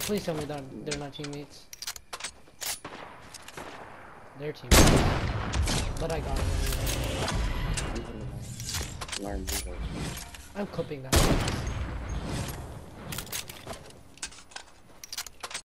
Please tell me that they're not teammates. They're teammates. But I got it anyway. I'm clipping that.